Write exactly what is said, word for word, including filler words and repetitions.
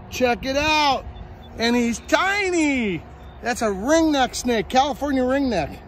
Check it out. And he's tiny. That's a ringneck snake, California ringneck.